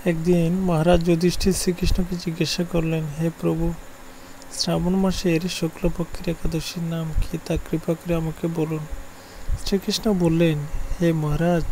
একদিন মহারাজ যুধিষ্ঠির শ্রীকৃষ্ণকে জিজ্ঞাসা করলেন, হে প্রভু, শ্রাবণ মাসের শুক্লপক্ষের একাদশীর নাম কি, তা কৃপা করে আমাকে বলুন। শ্রীকৃষ্ণ বললেন, হে মহারাজ,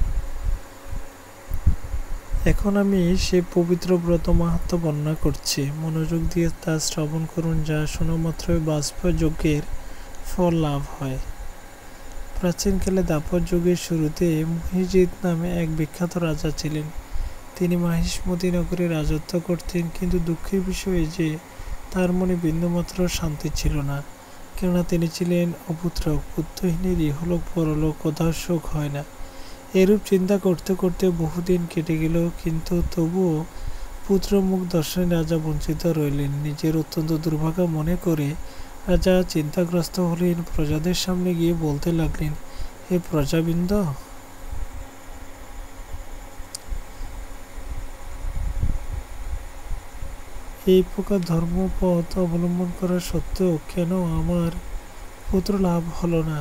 এখন আমি সেই পবিত্র ব্রত মাহাত্ম্য বর্ণনা করছি। মনোযোগ দিয়ে তা শ্রবণ করুন, যা শোনা মাত্রই বাজপেয় যজ্ঞের ফল লাভ হয়। প্রাচীনকালে দাপর যুগের শুরুতে মহিজিৎ নামে এক বিখ্যাত রাজা ছিলেন। তিনি মাহিষ্মতি নগরে রাজত্ব করতেন, কিন্তু দুঃখের বিষয় যে তার মনে বিন্দুমাত্র শান্তি ছিল না, কেননা তিনি ছিলেন অপুত্রক। পুত্রহীনের ইহলোক পরলোক কোথাও সুখ হয় না। এরূপ চিন্তা করতে করতে বহুদিন কেটে গেল, কিন্তু তবুও পুত্র মুখ দর্শনে রাজা বঞ্চিত রইলেন। নিজের অত্যন্ত দুর্ভাগ্য মনে করে রাজা চিন্তাগ্রস্ত হলেন। প্রজাদের সামনে গিয়ে বলতে লাগলেন, হে প্রজাবৃন্দ, এই প্রকার ধর্মপথ অবলম্বন করা সত্ত্বেও কেন আমার পুত্র লাভ হলো না,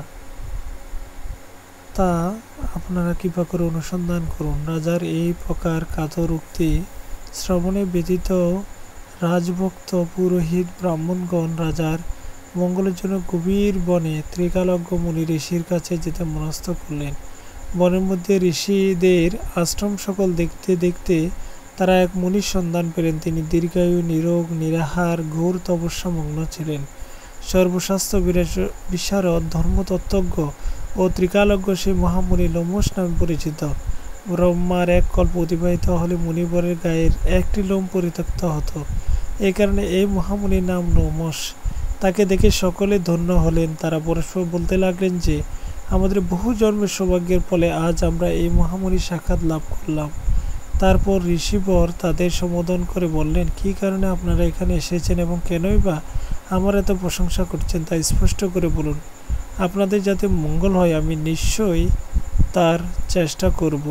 তা আপনারা কৃপা করে অনুসন্ধান করুন। রাজার এই প্রকার কাতর উক্তি শ্রবণে ব্যতীত রাজভক্ত পুরোহিত ব্রাহ্মণগণ রাজার মঙ্গলের জন্য গভীর বনে ত্রিকালজ্ঞ মুনি ঋষির কাছে যেতে মনস্থ করলেন। বনের মধ্যে ঋষিদের আশ্রম সকল দেখতে দেখতে তারা এক মুনির সন্ধান পেলেন। তিনি দীর্ঘায়ু, নিরোগ, নিরাহার, ঘোর তপস্যামগ্ন ছিলেন। সর্বশাস্ত্র বিশারদ, ধর্মতত্ত্বজ্ঞ ও ত্রিকালজ্ঞ সেই মহামুনি লোমশ নামে পরিচিত। ব্রহ্মার এক কল্প অতিবাহিত হলে মুনিবরের গায়ের একটি লোম পরিত্যক্ত হতো। এই কারণে এই মহামুনির নাম লোমশ। তাকে দেখে সকলে ধন্য হলেন। তারা পরস্পর বলতে লাগলেন যে, আমাদের বহু জন্মের সৌভাগ্যের ফলে আজ আমরা এই মহামুনির সাক্ষাৎ লাভ করলাম। তারপর ঋষিবর তাদের সম্বোধন করে বললেন, কী কারণে আপনারা এখানে এসেছেন এবং কেনই বা আমার এত প্রশংসা করছেন, তা স্পষ্ট করে বলুন। আপনাদের যাতে মঙ্গল হয় আমি নিশ্চয়ই তার চেষ্টা করব।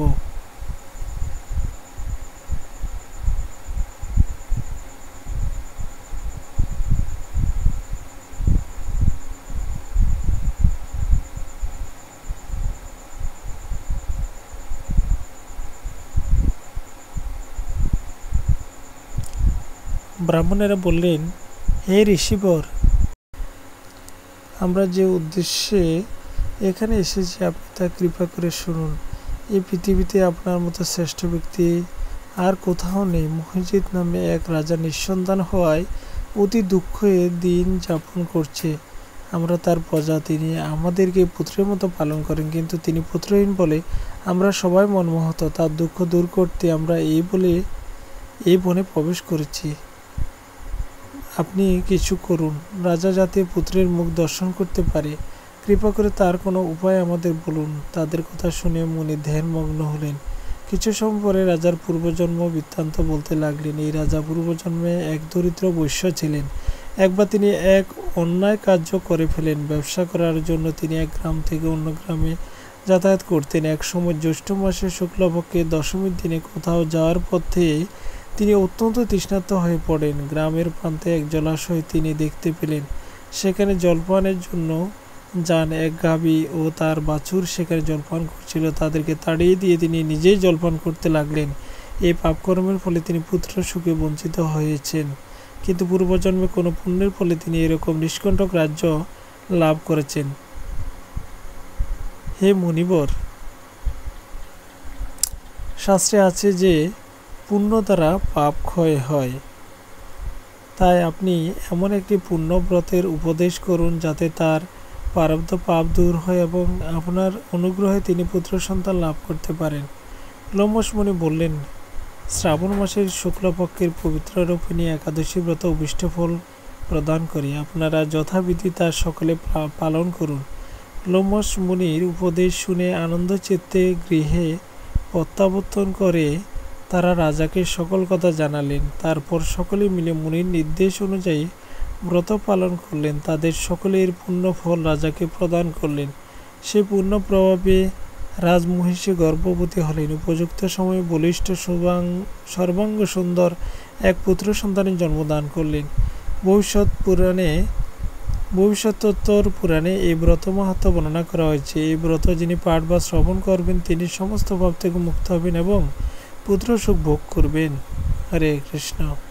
ব্রাহ্মণেরা বললেন, হে ঋষিবর, আমরা যে উদ্দেশ্যে এখানে এসেছি আপনি তা কৃপা করে শুনুন। এই পৃথিবীতে আপনার মতো শ্রেষ্ঠ ব্যক্তি আর কোথাও নেই। মহিজিৎ নামে এক রাজা নিঃসন্তান হওয়ায় অতি দুঃখে দিন যাপন করছে। আমরা তার প্রজা। তিনি আমাদেরকে পুত্রের মতো পালন করেন, কিন্তু তিনি পুত্রহীন বলে আমরা সবাই মর্মাহত। তার দুঃখ দূর করতে আমরা এই বনে প্রবেশ করেছি। আপনি কিছু করুন, রাজা যাতে পুত্রের মুখ দর্শন করতে পারে। কৃপা করে তার কোনো উপায় আমাদের বলুন। তাদের কথা শুনে মুনি ধ্যানমগ্ন হলেন। কিছু সময় পরে রাজার পূর্বজন্ম বৃত্তান্ত বলতে লাগলেন। এই রাজা পূর্বজন্মে এক দরিদ্র বৈশ্য ছিলেন। একবার তিনি এক অন্যায় কার্য করে ফেলেন। ব্যবসা করার জন্য তিনি এক গ্রাম থেকে অন্য গ্রামে যাতায়াত করতেন। এক সময় জ্যৈষ্ঠ মাসের শুক্লপক্ষে দশমীর দিনে কোথাও যাওয়ার পথে তিনি অত্যন্ত তৃষ্ণার্ত হয়ে পড়েন। গ্রামের প্রান্তে এক জলাশয় তিনি দেখতে পেলেন। সেখানে জলপানের জন্য যান। এক গাভী ও তার বাছুর সেখানে জলপান করছিল। তাদেরকে তাড়িয়ে দিয়ে তিনি নিজেই জলপান করতে লাগলেন। এই পাপকর্মের ফলে তিনি পুত্র সুখে বঞ্চিত হয়েছেন, কিন্তু পূর্বজন্মে কোনো পুণ্যের ফলে তিনি এরকম নিষ্কণ্টক রাজ্য লাভ করেছেন। হে মুনিবর, শাস্ত্রে আছে যে পুণ্য দ্বারা পাপ ক্ষয় হয়। তাই আপনি এমন একটি পুণ্যব্রতের উপদেশ করুন যাতে তার প্রারব্ধ পাপ দূর হয় এবং আপনার অনুগ্রহে তিনি পুত্র সন্তান লাভ করতে পারেন। লোমশ মুনি বললেন, শ্রাবণ মাসের শুক্লপক্ষের পবিত্র রূপিণী একাদশী ব্রত অভীষ্ট ফল প্রদান করি। আপনারা যথাবিধি তা সকলে পালন করুন। লোমশ মুনির উপদেশ শুনে আনন্দ চিত্তে গৃহে প্রত্যাবর্তন করে তারা রাজাকে সকল কথা জানালেন। তারপর সকলে মিলে মুনির নির্দেশ অনুযায়ী ব্রত পালন করলেন। তাদের সকলের পূর্ণ ফল রাজাকে প্রদান করলেন। সেই পূর্ণ প্রভাবে রাজমহিষী গর্ভবতী হলেন। উপযুক্ত সময়ে বলিষ্ঠ সর্বাঙ্গ সুন্দর এক পুত্র সন্তানের জন্মদান করলেন। ভবিষ্যত্তর পুরাণে এই ব্রত মাহাত্ম্য বর্ণনা করা হয়েছে। এই ব্রত যিনি পাঠ বা শ্রবণ করবেন তিনি সমস্ত পাপ থেকে মুক্ত হবেন এবং পুত্র সুখ ভোগ করবেন। হরে কৃষ্ণ।